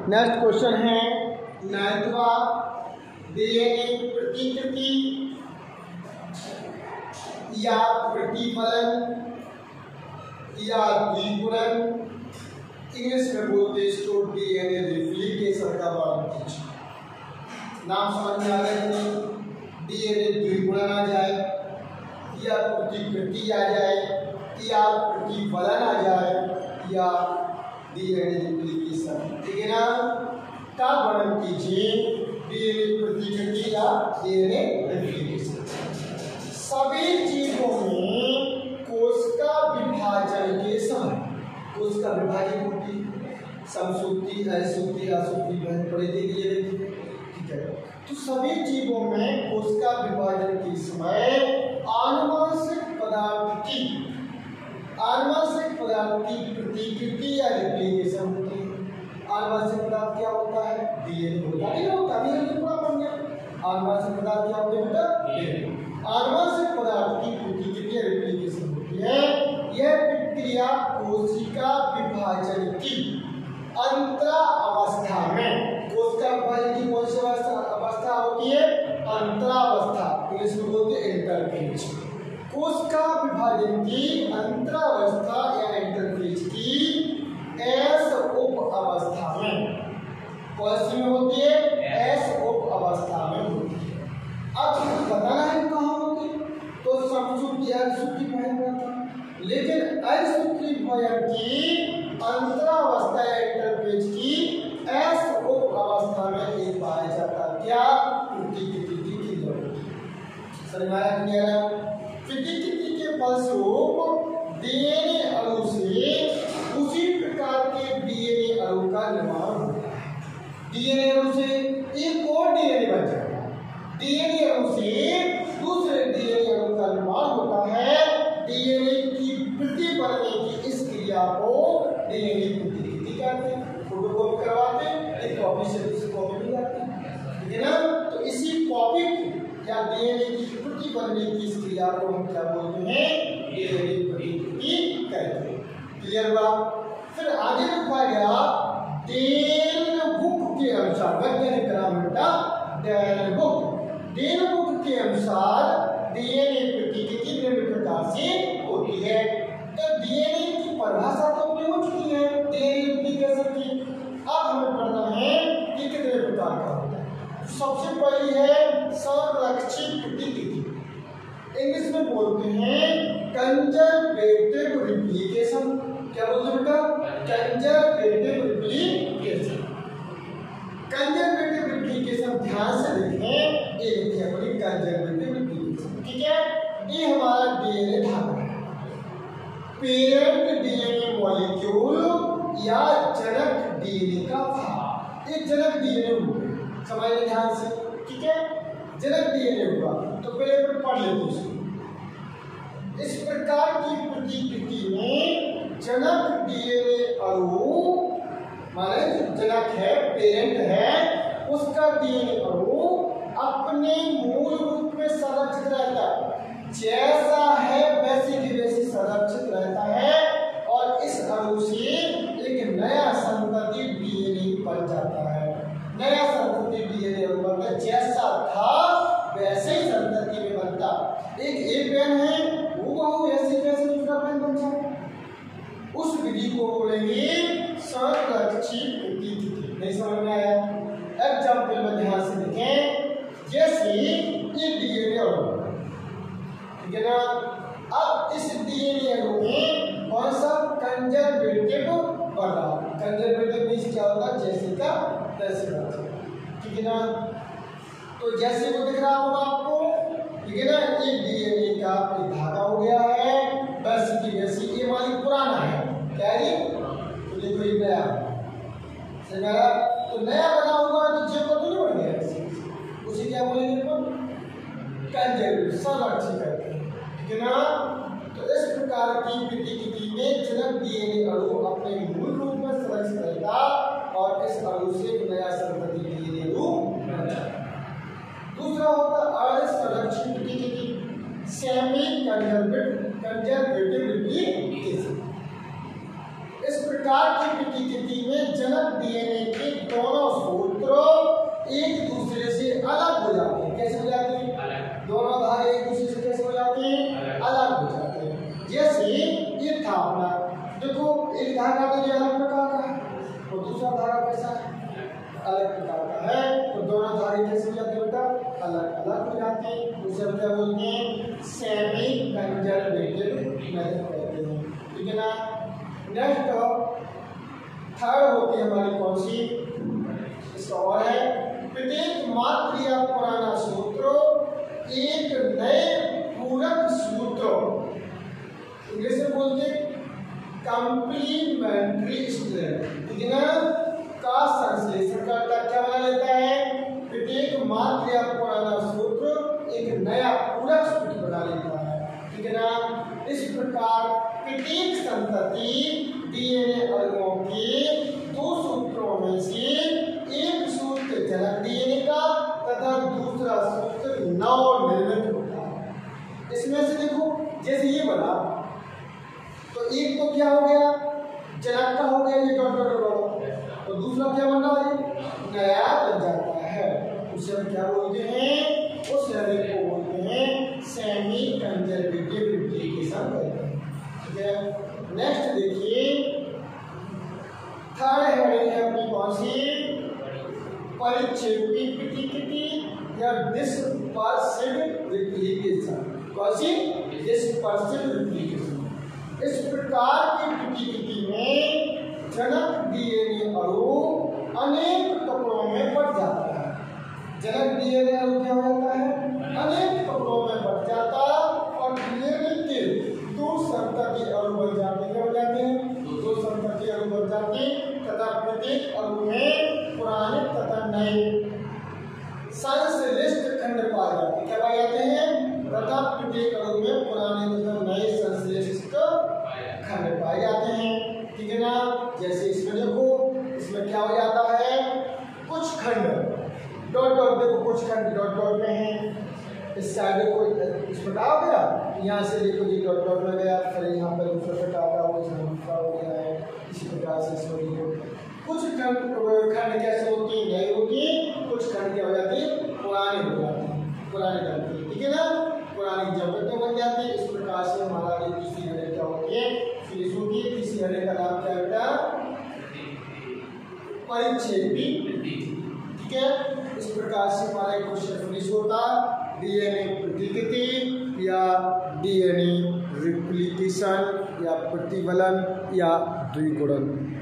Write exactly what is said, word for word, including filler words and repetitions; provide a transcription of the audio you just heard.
Next question है नाइन्थवा, DNA प्रतिकृति या प्रतिफलन या द्विगुणन, इंग्लिश में बोलते हैं इसको डीएनए रिप्लिकेशन का वर्णन कीजिए। नाम समझ में आ रहे हैं, डीएनए द्विगुणन आ जाए या प्रतिकृति आ जाए या प्रतिफलन आ जाए या डीएनए रिप्लिकेशन, ठीक है ना। का वर्णन कीजिए डीएनए प्रतिकृति या डीएनए रिप्लिकेशन। सभी जीवों में कोशिका विभाजन के समय, कोशिका विभाजन होती समसूत्री, असूत्री, असूत्री पढ़े थे ये, ठीक है। तो सभी जीवों में कोशिका विभाजन के समय आनुवंशिक पदार्थ की आनुवंशिक पदार्थ की प्रतिकृति या रिप्लिकेशन होती है। आनुवंशिक पदार्थ क्या होता है? डीएनए होता है, होता है पूरा बन गया। आनुवंशिक पदार्थ क्या होता है? डीएनए। आनुवंशिक पदार्थ की प्रतिकृति या रिप्लिकेशन होती है। यह प्रक्रिया कोशिका विभाजन की अंतरा अवस्था में, कोशिका विभाजन की कौन सी अवस्था होती है? अंतरावस्था, इंग्लिश में बोलते हैं इंटरफेज। कोशिका विभाजन की अंतरावस्था या इंटरफेज की एस उप अवस्था में, कौन सी में होती है? एस उप अवस्था में होती है। अब बताना है कहाँ होती है, तो समसूत्री असूत्री पढ़ा था, लेकिन असूत्री विभाजन की अंतरावस्था या इंटरफेज की एस उप अवस्था में एक पाया जाता क्या? प्रतिकृति की जरूरत। समझ में आया कि नहीं? प्रतिकृति के फलस्वरूप डीएनए अणु से उसी प्रकार के डीएनए अणु का निर्माण होता है। डीएनए अणु से एक और डीएनए बन जाता है। डीएनए अणु से दूसरे डीएनए अणु का निर्माण होता है। डीएनए की प्रति बनने की इस क्रिया को डीएनए प्रतिकृति कहते हैं। फोटोकॉपी करवाते हैं, एक कॉपी से दूसरी कॉपी भी आती है, ठीक है ना। तो इसी कॉपी या डीएनए की प्रति बनने की इस क्रिया को हम क्या बोलते हैं? डीएनए प्रतिकृति कहते हैं। क्लियर हुआ? फिर आगे लिखा गया डेल बुक के अनुसार, वैज्ञानिक नाम बेटा डेल बुक। डेल बुक के अनुसार डीएनए प्रतिकृति निम्न प्रकार से होती है। तो डीएनए की परिभाषा तो अपनी हो चुकी है, डीएनए रिप्लिकेशन की। अब हमें पढ़ना है कि कितने प्रकार का होता है। सबसे पहली है संरक्षित प्रतिकृति, इंग्लिश में बोलते हैं कंजर्वेटिव रिप्लिकेशन। क्या बोलते हैं बेटा? Conservative replication. कंजर्वेटिव रिप्लिकेशन ध्यान से देखें, एक है अपनी कंजर्वेटिव रिप्लिकेशन, ठीक है। ये हमारा डीएनए धागा है, पेरेंट डीएनए मॉलिक्यूल या जनक डीएनए का भाग। एक जनक डीएनए हुआ, समझिए ध्यान से, ठीक है। जनक डीएनए हुआ तो पहले पर पढ़ लेते इसको। इस प्रकार की प्रतिकृति में जनक डीएनए अणु, माने जनक है, पेरेंट है, उसका डीएनए अणु अपने मूल रूप में संरक्षित रहता है। जैसा है वैसे की वैसे संरक्षित रहता है और इस अणु से एक नया संतति डीएनए बन जाता है। नया संतति डीएनए बनता, जैसा था वैसे ही संतति में बनता। एक ए पेन है, वो बहु ऐसे वैसे दूसरा पेन बन जाए। उस विधि को बोलेंगे संरक्षित प्रतिकृति। नहीं समझ में आया? एग्जाम्पल में ध्यान से देखें, जैसे ये डीएनए अणु, ठीक है ना। अब इस डीएनए अणु में कौन सा कंजर्वेटिव बढ़ रहा है? कंजर्वेटिव मींस क्या होगा? जैसे का तैसे का, ठीक है ना। तो जैसे को दिख रहा होगा आपको, ठीक है ना। ये डीएनए का एक धागा हो गया है, बस की वैसी ये वाली पुराना है, क्या है? तो देखो ये नया, समझा? तो नया बना होगा तो जे को तो नहीं बढ़ गया, उसे क्या बोलेंगे? कंजर्वेटिव, संरक्षित करते हैं, ठीक है ना। तो इस प्रकार की प्रतिकृति में जनक डीएनए अणु अपने मूल रूप में संरक्षित रहता और इस अणु से नया संतति डीएनए अणु बन जाता। दूसरा होता है असंरक्षित प्रतिकृति, सेमी कंजर्वेटिव रिप्लिकेशन। इस प्रकार की प्रतिकृति में जनक डीएनए के मेथड क्या बोलते हैं? सेमी कंजर्वेटिव मेथड कहते हैं, ठीक है ना। नेक्स्ट थर्ड होती है हमारी कौन सी? इसका और है प्रत्येक मात्र या पुराना सूत्र एक नए पूरक सूत्र, इंग्लिश में बोलते कॉम्प्लीमेंट्री स्ट्रेंथ, ठीक है ना, का संश्लेषण करता क्या बना लेता है? प्रत्येक मात्र या पुराना सूत्र एक नया पूरक सूत्र बना लेता है, ठीक है ना। इस प्रकार प्रत्येक संतति डीएनए अणुओं के दो सूत्रों में से एक सूत्र जनक डीएनए का तथा दूसरा सूत्र नव निर्मित होता है। इसमें से देखो जैसे ये बना तो एक तो क्या हो गया? जनक का हो गया, ये डॉट डॉट डॉट, तो दूसरा क्या बन रहा है? नया बन जाता है। उसे हम क्या बोलते हैं? उस शरीर को बोलते हैं सेमी कंजर्वेटिव रिप्लिकेशन कहते हैं, ठीक है। नेक्स्ट देखिए थर्ड हेडिंग है अपनी कौन सी? परिक्षेपी प्रतिकृति या डिस्पर्सिव रिप्लिकेशन। कौन सी? Dispersive replication. इस प्रकार की प्रतिकृति में जनक डीएनए अणु अनेक टुकड़ों में बट जाता है। जनक डीएनए अणु क्या होता है? अनेक टुकड़ों में बट जाता और डीएनए के दो संतति अणु बन जाते क्या हो जाते हैं? दो संतति अणु बन जाते तथा प्रत्येक अणु में पुराने तथा नए संश्लिष्ट खंड पाए जाते, क्या पाए जाते हैं? तथा प्रत्येक अणु में पुराने तथा नए संश्लिष्ट खंड पाए जाते हैं, ठीक है ना। जैसे इसमें देखो, इसमें क्या हो जाता है? कुछ खंड डॉट डॉट, देखो कुछ खंड डॉट डॉट में है, इस साइड देखो इस प्रकार हो गया, यहाँ से देखो ये डॉट डॉट में गया, फिर यहाँ पर दूसरा से काटा हो गया है, इसी प्रकार से इसमें देखो कुछ खंड खंड कैसे होती है? नई होती है, कुछ खंड क्या हो जाती है? पुराने हो जाते हैं, पुराने बनते हैं, ठीक है ना, पुरानी जबरदस्ती बन जाती है। इस प्रकार से हमारा ये तीसरी हरे क्या होती है? फिनिश होती है। तीसरी हरे का नाम क्या बेटा? परिक्षेपी, ठीक है। इस प्रकार से हमारा एक क्वेश्चन फिनिश होता डीएनए प्रतिकृति या डीएनए रिप्लिकेशन या प्रतिबलन या द्विगुणन।